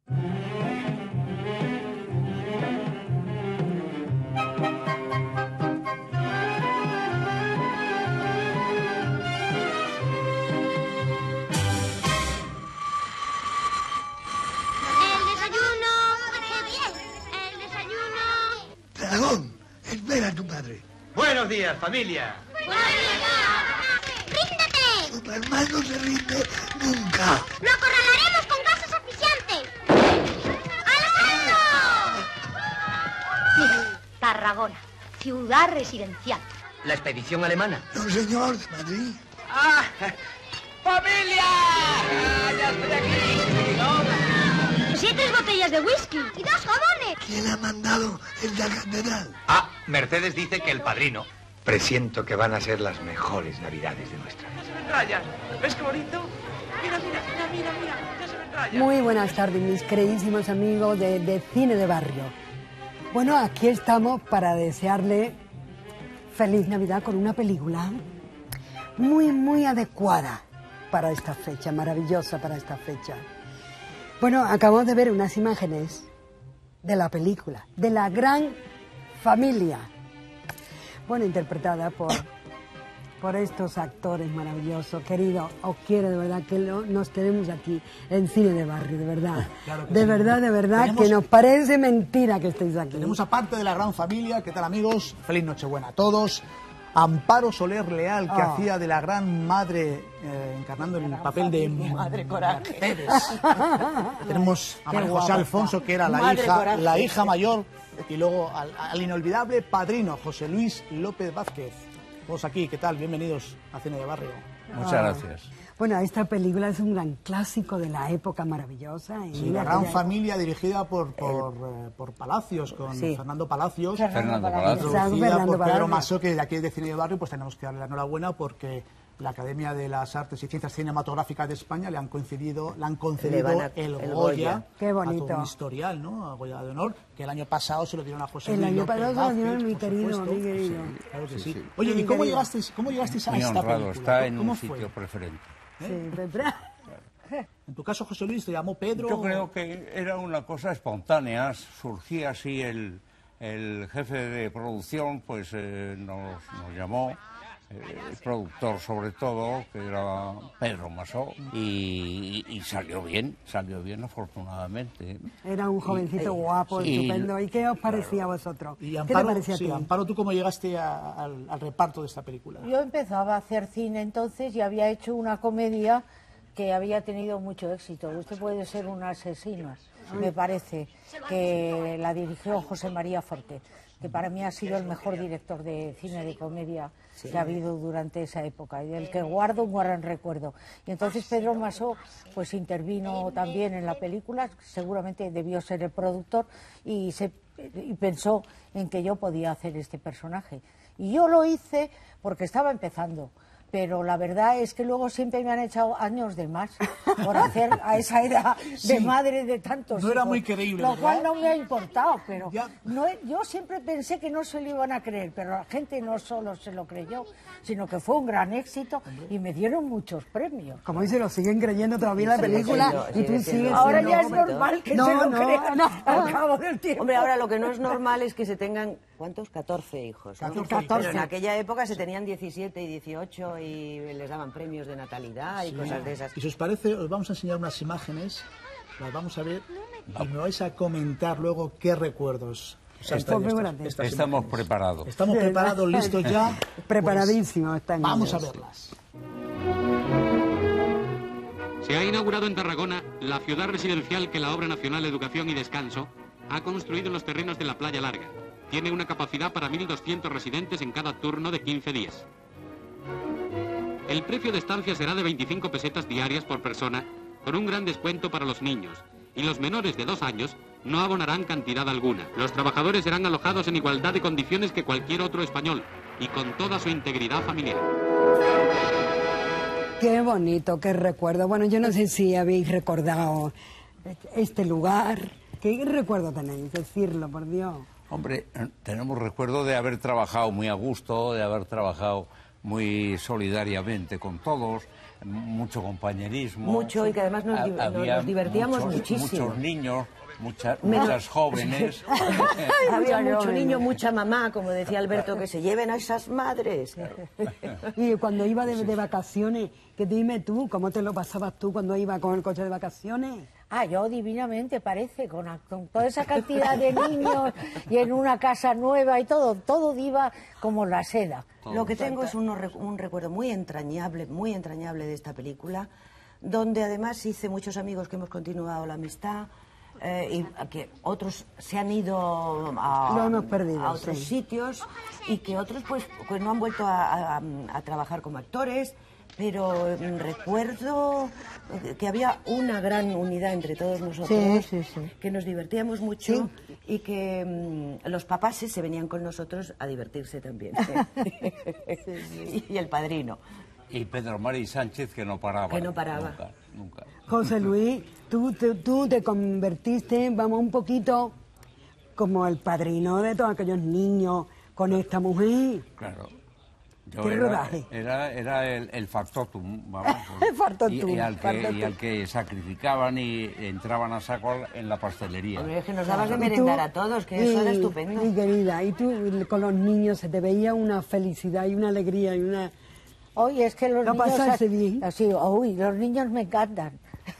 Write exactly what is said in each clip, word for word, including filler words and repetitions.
Dragón, espera a tu padre. Buenos días, familia. ¡Buenos días! ¡Ríndete! Superman no se rinde nunca. ¡Lo acorralaremos con gases asfixiantes! ¡Alejandro! Tarragona, ciudad residencial. ¿La expedición alemana? No, señor, de Madrid. ¡Ah! ¡Familia! ¡Ah, ya estoy aquí! ¡No! Siete botellas de whisky y dos jabones. ¿Quién ha mandado el de la catedral? Ah, Mercedes dice que el padrino. Presiento que van a ser las mejores navidades de nuestra vida. Ya se ven rayas. ¿Ves qué bonito? Mira, mira, mira, mira, mira. Ya se ven rayas. Muy buenas tardes, mis queridísimos amigos de, de Cine de Barrio. Bueno, aquí estamos para desearle feliz Navidad con una película muy, muy adecuada para esta fecha, maravillosa para esta fecha. Bueno, acabamos de ver unas imágenes de la película, de La Gran Familia. Bueno, interpretada por, por estos actores maravillosos. Querido, os quiero de verdad que lo, nos tenemos aquí en Cine de Barrio, de verdad. Claro de sí. verdad, de verdad, tenemos, que nos parece mentira que estéis aquí. Tenemos aparte de La Gran Familia, ¿qué tal amigos? Feliz Nochebuena a todos. Amparo Soler Leal, que oh. hacía de la gran madre, eh, encarnando el papel de Madre Coraje. Mercedes. Tenemos a María José Alfonso, que era la hija, la hija mayor, y luego al, al inolvidable padrino, José Luis López Vázquez. Todos aquí, ¿qué tal? Bienvenidos a Cine de Barrio. Muchas oh. gracias. Bueno, esta película es un gran clásico de la época maravillosa. Y sí, La Gran Familia, dirigida por, por, eh, por Palacios, con sí. Fernando Palacios. Fernando Palacios. Producida Fernando por Pedro Palacios. Masó, que de aquí de Cine de Barrio pues tenemos que darle la enhorabuena porque la Academia de las Artes y Ciencias Cinematográficas de España le han concedido, le han concedido a, el, el Goya. Goya. Qué bonito. A todo un historial, ¿no? A Goya de honor, que el año pasado se lo dieron a José El Luis año López pasado se lo dieron a Vázquez, mi por querido, supuesto. mi querido. Sí, claro que sí. Sí. Oye, Mi ¿y cómo querido. llegasteis, cómo llegasteis a Muy esta honrado, película? está en ¿Cómo un fue? sitio preferente. Sí, En tu caso, José Luis, ¿te llamó Pedro? Yo creo que era una cosa espontánea, surgía así el, el jefe de producción, pues eh, nos, nos llamó, eh, el productor sobre todo, que era Pedro Masó, y, y salió bien, salió bien afortunadamente. Era un jovencito y, guapo, sí, estupendo. ¿Y qué os parecía claro. a vosotros? Y Amparo, ¿Qué te parecía sí, a ti? Amparo, ¿tú cómo llegaste a, al, al reparto de esta película? Yo empezaba a hacer cine entonces y había hecho una comedia que había tenido mucho éxito. Usted puede ser un asesino, me parece, que la dirigió José María Forqué, que para mí ha sido el mejor director de cine de comedia sí. que ha habido durante esa época, y del que guardo un gran recuerdo. Y entonces Pedro Masó pues intervino también en la película, seguramente debió ser el productor, y, se, y pensó en que yo podía hacer este personaje. Y yo lo hice porque estaba empezando. Pero la verdad es que luego siempre me han echado años de más por hacer a esa edad de sí. madre de tantos No era hijos, muy creíble, lo ¿verdad? cual no me ha importado, pero no, yo siempre pensé que no se lo iban a creer, pero la gente no solo se lo creyó, sino que fue un gran éxito y me dieron muchos premios. Como dice, lo siguen creyendo todavía la película y tú sigues... Ahora siendo... ya es normal que no, se lo no, crean no. al cabo del tiempo. Hombre, ahora lo que no es normal es que se tengan, ¿cuántos? catorce hijos, ¿no? catorce. Pero en aquella época se tenían diecisiete y dieciocho y les daban premios de natalidad y sí. cosas de esas. Y si os parece, os vamos a enseñar unas imágenes, las vamos a ver y me vais a comentar luego qué recuerdos. O sea, estamos estas, estas estamos imágenes. preparados. Estamos preparados, listos ya. Preparadísimos. Pues, vamos a verlas. Se ha inaugurado en Tarragona la ciudad residencial que la Obra Nacional de Educación y Descanso ha construido en los terrenos de la Playa Larga. Tiene una capacidad para mil doscientos residentes en cada turno de quince días. El precio de estancia será de veinticinco pesetas diarias por persona, con un gran descuento para los niños, y los menores de dos años no abonarán cantidad alguna. Los trabajadores serán alojados en igualdad de condiciones que cualquier otro español, y con toda su integridad familiar. Qué bonito, qué recuerdo. Bueno, yo no sé si habéis recordado este lugar. ¿Qué recuerdo tenéis? Decirlo, por Dios. Hombre, tenemos recuerdo de haber trabajado muy a gusto, de haber trabajado muy solidariamente con todos. mucho compañerismo. Mucho, y que además nos, Ha- nos, nos divertíamos muchos, muchísimo. Muchos niños, mucha- Menos- muchas jóvenes. Había Muchas mucho jóvenes. niño, mucha mamá, como decía Alberto, que se lleven a esas madres. Y cuando iba de, de vacaciones, que dime tú, ¿cómo te lo pasabas tú cuando iba con el coche de vacaciones? Ah, yo divinamente parece, con, con toda esa cantidad de niños y en una casa nueva y todo, todo iba como la seda. Lo que tengo es uno re- un recuerdo muy entrañable, muy entrañable de esta película, donde además hice muchos amigos que hemos continuado la amistad, eh, y a que otros se han ido a, Lo hemos perdido, a otros sí. sitios, y que otros pues, pues no han vuelto a, a- a trabajar como actores, pero mm, recuerdo que había una gran unidad entre todos nosotros, Sí, sí, sí. que nos divertíamos mucho y que mm, los papases se venían con nosotros a divertirse también. Y el padrino. Y Pedro Mari Sánchez, que no paraba. Que no paraba. Nunca, nunca. José Luis, tú, tú, tú te convertiste, vamos, un poquito como el padrino de todos aquellos niños con esta mujer. Claro. Yo ¿Qué era, rodaje? Era, era el, el factotum, vamos. El factotum, Y, y al que, factotum. y al que sacrificaban y entraban a saco en la pastelería. Hombre, es que nos dabas de Y tú- merendar a todos, que eso era y- estupendo. Mi querida, y tú con los niños se te veía una felicidad y una alegría y una... Oye, es que los ¿No niños... pasarse bien? Así, uy, los niños me encantan.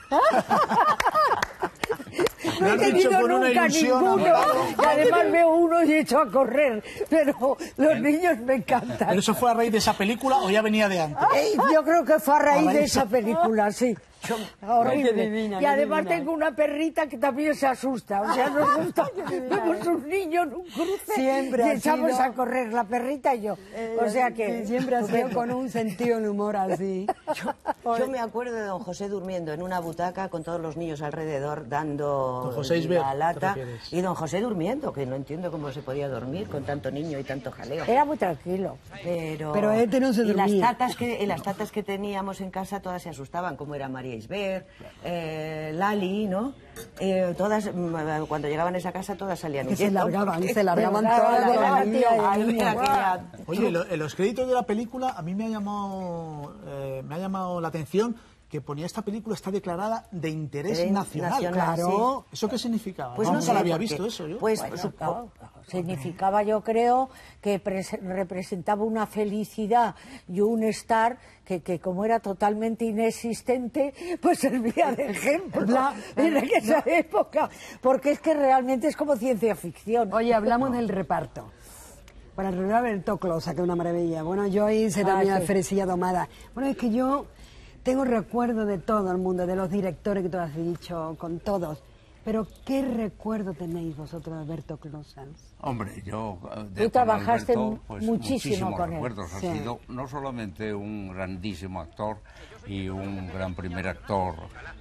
Me No he has dicho tenido con una nunca ilusión, ninguno. Amparo. Y además veo uno y echo a correr. Pero los niños me encantan. ¿Pero eso fue a raíz de esa película o ya venía de antes? Ey, yo creo que fue a raíz A raíz de de- esa película, sí. Horrible. Qué divina, y qué además divina. tengo una perrita que también se asusta. O sea, nos gusta. Vemos un niño en un cruce Siempre y ha echamos sido- a correr la perrita y yo. O sea que... Sí, siempre ha sido con un sentido del humor así. Yo me acuerdo de don José durmiendo en una butaca con todos los niños alrededor dando Don José Isbert, la ¿te lata, refieres? y don José durmiendo, que no entiendo cómo se podía dormir con tanto niño y tanto jaleo. Era muy tranquilo. Pero, Pero este no se y las dormía. tatas que y las tatas que teníamos en casa todas se asustaban, como era María Isbert, eh, Lali, ¿no? Eh, todas, mm, cuando llegaban a esa casa, todas salían Que se huyendo, largaban, porque- se largaban Claro, todas la las largaban, niñas. tía, Ay, niña, mira, guau. aquella- Oye, lo- en los créditos de la película a mí me ha llamado, eh, me ha llamado la atención que ponía esta película está declarada de interés De- nacional. nacional, Claro. ¿Eso qué significaba? Pues no, no nunca sé, lo había porque- visto eso yo. Pues Bueno, supo- claro, significaba, yo creo, que pres- representaba una felicidad y un estar que, que como era totalmente inexistente, pues servía de ejemplo en aquella época, porque es que realmente es como ciencia ficción. Oye, hablamos del reparto. Para el Roberto Closa, que es una maravilla. Bueno, yo hice Ah, también a sí. Ferecilla Domada. Bueno, es que yo tengo recuerdo de todo el mundo, de los directores que tú has dicho, con todos. Pero, ¿qué recuerdo tenéis vosotros de Alberto Closa? Hombre, yo eh, Tú trabajaste con Alberto, pues, muchísimo muchísimos con él. recuerdos. Sí. Ha sido no solamente un grandísimo actor y un gran primer actor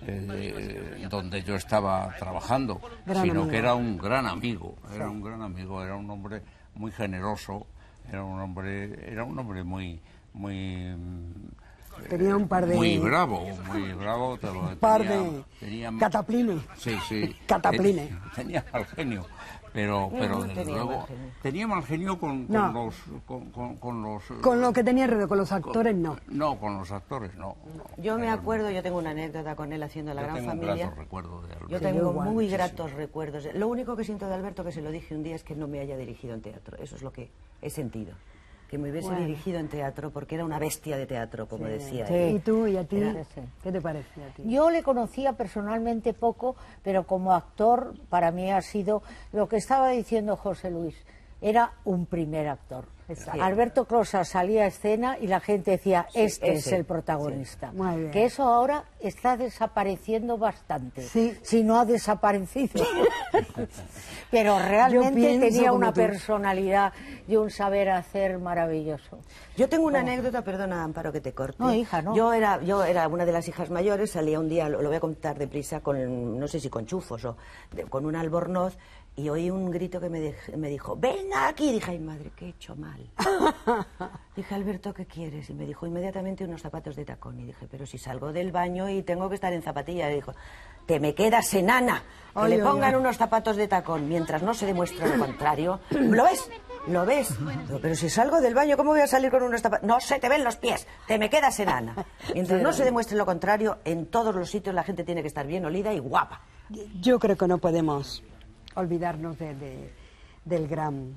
eh, donde yo estaba trabajando, Gran sino amigo. que era un gran amigo, era un gran amigo, era un hombre muy generoso, era un hombre, era un hombre muy, muy Tenía un par de... muy bravo, muy bravo. Te lo, Un par tenía- de tenía- cataplines. Sí, sí. Cataplines. Tenía, tenía mal genio, pero, pero no desde tenía luego mal genio. tenía mal genio con, con No. los con, con- con los Con lo que tenía alrededor, con los actores, no. no, con los actores no. no. Yo me Era- acuerdo, yo tengo una anécdota con él haciendo La yo Gran tengo un Familia. grato recuerdo de Alberto. Yo Sí, tengo yo igual, muy sí, sí. gratos recuerdos. Lo único que siento de Alberto, que se lo dije un día, es que no me haya dirigido en teatro. Eso es lo que he sentido. Que me hubiese Bueno. dirigido en teatro, porque era una bestia de teatro, como decía Sí. él. ¿Y tú y a ti? Era- sí. ¿Qué te parecía a ti? Yo le conocía personalmente poco, pero como actor para mí ha sido lo que estaba diciendo José Luis. Era un primer actor. Exacto. Alberto Closa salía a escena y la gente decía, Sí, este es ese, el protagonista. sí. Muy bien. Que eso ahora está desapareciendo bastante. Sí. Si no ha desaparecido. Pero realmente pienso tenía como una tú. personalidad y un saber hacer maravilloso. Yo tengo una anécdota, perdona, Amparo, que te corte. No, hija, no. Yo era, yo era una de las hijas mayores, salía un día, lo, lo voy a contar deprisa, con, no sé si con chufos o de- con un albornoz, y oí un grito que me, dej- me dijo, ven aquí. Dije, ay madre, que he hecho mal. Dije, Alberto, ¿qué quieres? Y me dijo inmediatamente unos zapatos de tacón. Y dije, pero si salgo del baño y tengo que estar en zapatillas. Y dijo, te me quedas enana, que Ay, le ay, pongan ay. unos zapatos de tacón mientras no se demuestre lo contrario. ¿Lo ves? ¿Lo ves? Digo, pero si salgo del baño, ¿cómo voy a salir con unos zapatos? No se te ven los pies, te me quedas enana. Mientras no se demuestre lo contrario, en todos los sitios la gente tiene que estar bien olida y guapa. Yo creo que no podemos olvidarnos de, de, del gran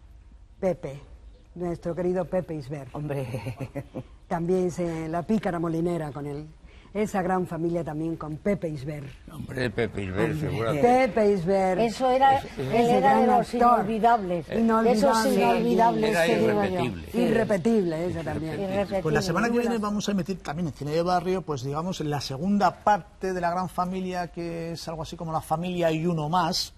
Pepe, nuestro querido Pepe Isbert. Hombre. También se, la pícara molinera con él. Esa gran familia también con Pepe Isbert. Hombre, Pepe Isbert, seguramente. Pepe Isbert. Eso era, él era de los inolvidables. Esos inolvidables. Era que digo yo. irrepetible. Irrepetible, eso también. Irrepetible. Pues la semana que viene vamos a emitir también en Cine de Barrio, pues digamos, en la segunda parte de la gran familia, que es algo así como La familia y uno más.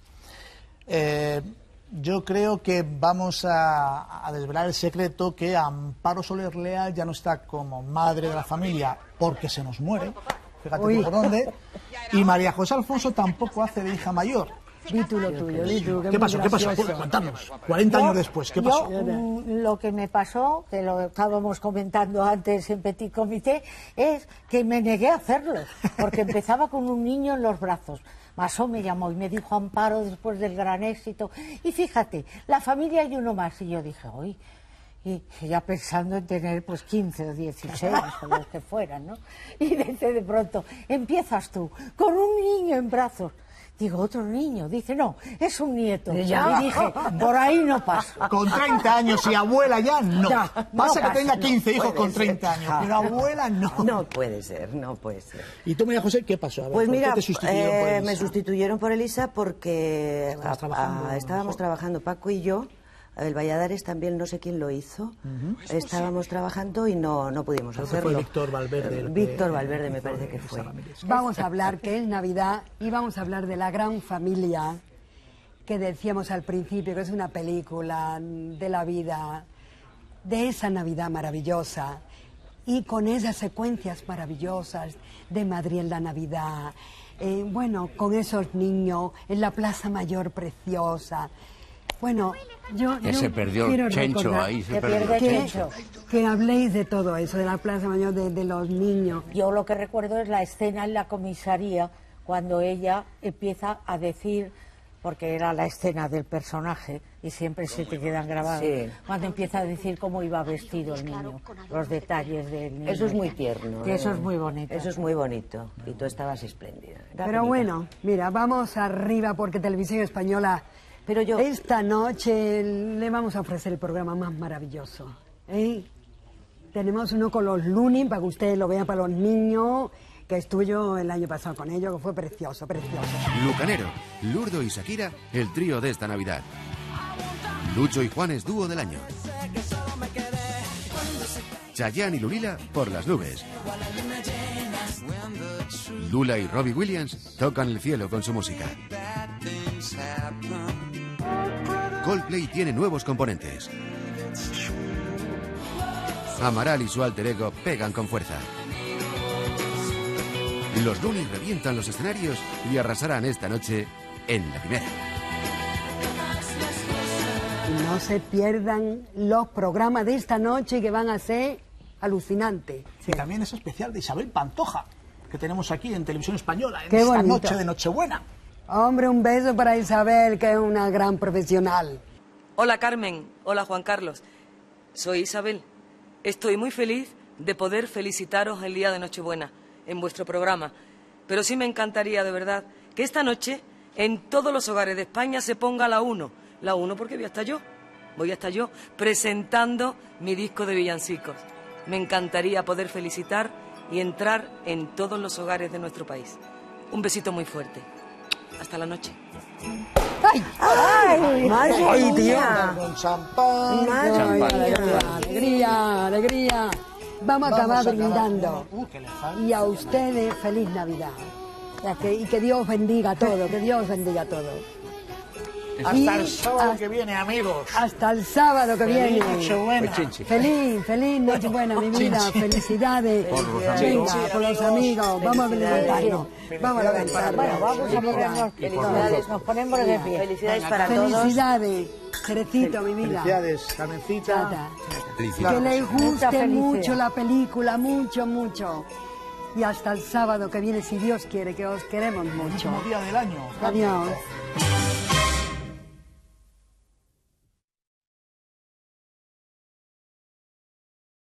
Eh, yo creo que vamos a, a desvelar el secreto que Amparo Soler Leal ya no está como madre de la familia porque se nos muere, fíjate tú por dónde, y María José Alfonso tampoco hace de hija mayor. Di tú lo tuyo, di tú. ¿Qué pasó? ¿Qué pasó? Cuéntanos. cuarenta años después, ¿qué pasó? Yo, mm, lo que me pasó, que lo estábamos comentando antes en Petit Comité, es que me negué a hacerlo, porque empezaba con un niño en los brazos. Masó me llamó y me dijo Amparo después del gran éxito. Y fíjate, la familia y uno más. Y yo dije, uy, y ya pensando en tener pues quince o dieciséis o los que fueran, ¿no? Y dice de pronto, empiezas tú, con un niño en brazos. Digo, otro niño. Dice, no, es un nieto. Ya. Y dije, por ahí no paso. Con treinta años y abuela ya, no. Ya, no Pasa que pasa, tenga no quince hijos puede con ser. treinta años, pero abuela no. No puede ser, no puede ser. ¿Y tú, María José, qué pasó? A ver, Pues ¿por qué mira, te sustituyeron por eh, Elisa? me sustituyeron por Elisa porque Estabas a- trabajando, a- estábamos ¿no? trabajando Paco y yo. El Valladares también, no sé quién lo hizo. Estábamos trabajando y no, no pudimos Creo que hacerlo. fue Víctor Valverde el que- Víctor Valverde me parece que fue. Vamos a hablar, que es Navidad, y vamos a hablar de La gran familia, que decíamos al principio, que es una película de la vida, de esa Navidad maravillosa, y con esas secuencias maravillosas de Madrid en la Navidad, eh, bueno, con esos niños en la Plaza Mayor preciosa. Bueno, yo, Que yo se perdió quiero Chencho recordar ahí, se que perdió pierde que, Chencho. que habléis de todo eso, de la Plaza Mayor, de, de los niños. Yo lo que recuerdo es la escena en la comisaría cuando ella empieza a decir, porque era la escena del personaje y siempre se te quedan grabados, Sí. cuando empieza a decir cómo iba vestido el niño, los detalles del niño. Eso es muy tierno. Que eso ¿eh? es muy bonito. Eso es muy bonito. Y tú estabas espléndida. Era Pero bonita. bueno, mira, vamos arriba porque Televisión Española, Pero yo... esta noche le vamos a ofrecer el programa más maravilloso. ¿eh? Tenemos uno con los Lunin, para que ustedes lo vean, para los niños, que estuve yo el año pasado con ellos, que fue precioso, precioso. Lucanero, Lurdo y Shakira, el trío de esta Navidad. Lucho y Juanes, dúo del año. Chayanne y Lulila, por las nubes. Lula y Robbie Williams tocan el cielo con su música. Coldplay tiene nuevos componentes. Amaral y su alter ego pegan con fuerza. Los Lunis revientan los escenarios y arrasarán esta noche en la primera. Y no se pierdan los programas de esta noche que van a ser alucinantes. Y también es especial de Isabel Pantoja, que tenemos aquí en Televisión Española, en Qué esta bonito. noche de Nochebuena. Hombre, un beso para Isabel, que es una gran profesional. Hola Carmen, hola Juan Carlos, soy Isabel. Estoy muy feliz de poder felicitaros el día de Nochebuena en vuestro programa, pero sí me encantaría de verdad que esta noche en todos los hogares de España se ponga la uno, la uno porque voy a estar yo, voy a estar yo presentando mi disco de villancicos. Me encantaría poder felicitar y entrar en todos los hogares de nuestro país. Un besito muy fuerte. Hasta la noche. ¡Ay! ¡Ay! ¡Madre Ay, mía! tío, con champán. Madre Ay, mía. alegría, alegría, alegría. Vamos a acabar brindando. Uh, que le falta. Y a ustedes, feliz Navidad. Ya que- y que Dios bendiga todo, que Dios bendiga todo. Hasta Y el sábado a- que viene, amigos. Hasta el sábado que Feliz viene. Nochebuena. Feliz, feliz Nochebuena, mi vida. Felicidades. Por los Venga, amigos. por los amigos. Vamos a levantarnos. Vamos a levantarnos. Bueno, vamos a ponernos, Felicidades. nos ponemos de pie. Felicidades para todos. Felicidades. Cerecito, mi vida. Felicidades, Carmencita. Chata. Que Felicidades. les Mucha guste felicidad. mucho la película, mucho, mucho. Y hasta el sábado que viene, si Dios quiere, que os queremos mucho. Último día del año. Adiós.